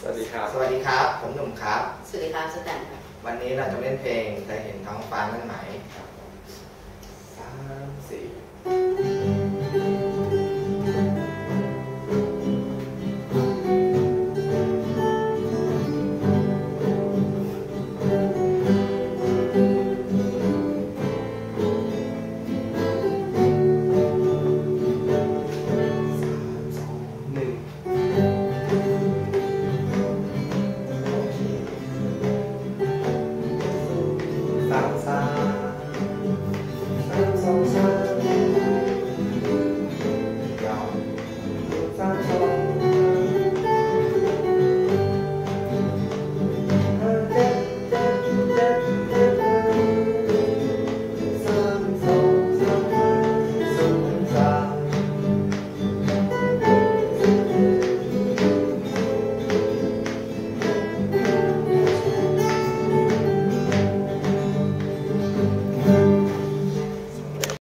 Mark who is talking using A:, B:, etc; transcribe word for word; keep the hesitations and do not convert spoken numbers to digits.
A: สวัสดีครับ
B: สวัสดีครับผมหนุ่มครับ
C: สวัสดีครับสแตนครับ
B: วันนี้เราจะเล่นเพลงเคยเห็นท้องฟ้านั่นไหมสามสี่